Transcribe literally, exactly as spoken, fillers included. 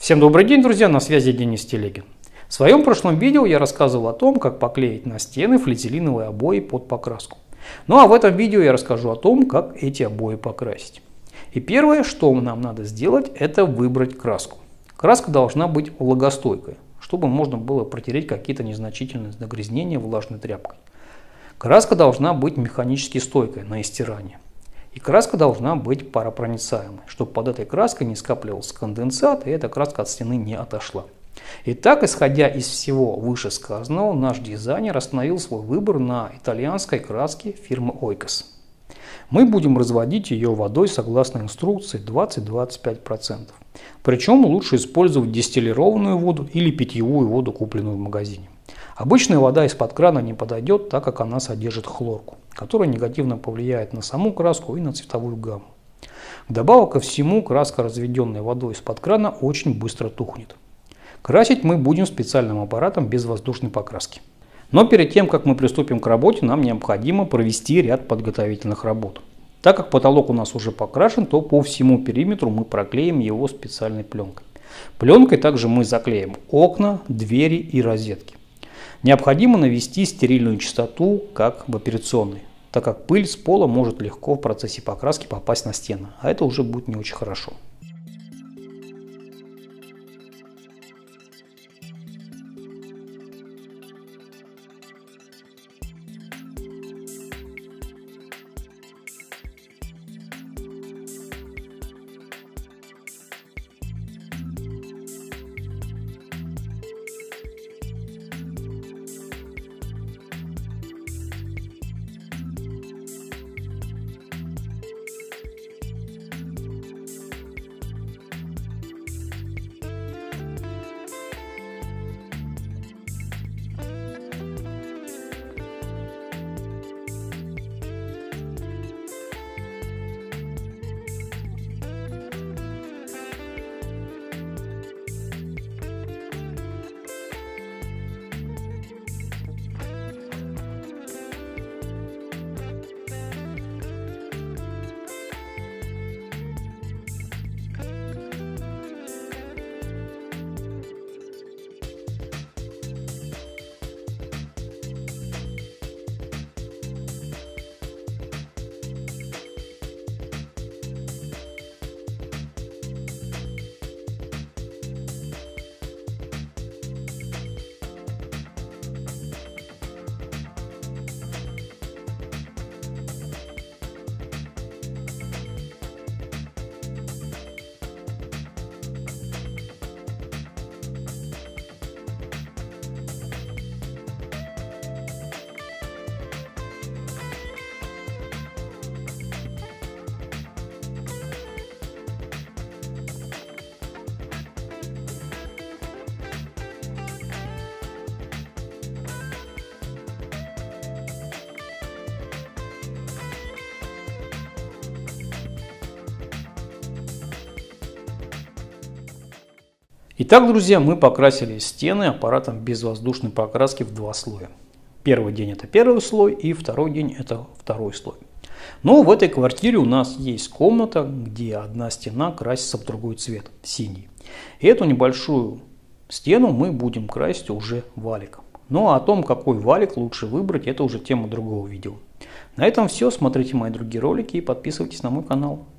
Всем добрый день, друзья, на связи Денис Телегин. В своем прошлом видео я рассказывал о том, как поклеить на стены флизелиновые обои под покраску. Ну а в этом видео я расскажу о том, как эти обои покрасить. И первое, что нам надо сделать, это выбрать краску. Краска должна быть влагостойкой, чтобы можно было протереть какие-то незначительные загрязнения влажной тряпкой. Краска должна быть механически стойкой на истирание. И краска должна быть паропроницаемой, чтобы под этой краской не скапливался конденсат и эта краска от стены не отошла. Итак, исходя из всего вышесказанного, наш дизайнер остановил свой выбор на итальянской краске фирмы Ойкос. Мы будем разводить ее водой согласно инструкции двадцать-двадцать пять процентов. Причем лучше использовать дистиллированную воду или питьевую воду, купленную в магазине. Обычная вода из-под крана не подойдет, так как она содержит хлорку, которая негативно повлияет на саму краску и на цветовую гамму. Вдобавок ко всему, краска, разведенная водой из-под крана, очень быстро тухнет. Красить мы будем специальным аппаратом без воздушной покраски. Но перед тем, как мы приступим к работе, нам необходимо провести ряд подготовительных работ. Так как потолок у нас уже покрашен, то по всему периметру мы проклеим его специальной пленкой. Пленкой также мы заклеим окна, двери и розетки. Необходимо навести стерильную чистоту, как в операционной, так как пыль с пола может легко в процессе покраски попасть на стены, а это уже будет не очень хорошо. Итак, друзья, мы покрасили стены аппаратом безвоздушной покраски в два слоя. Первый день это первый слой и второй день это второй слой. Но в этой квартире у нас есть комната, где одна стена красится в другой цвет, синий. И эту небольшую стену мы будем красить уже валиком. Ну а о том, какой валик лучше выбрать, это уже тема другого видео. На этом все. Смотрите мои другие ролики и подписывайтесь на мой канал.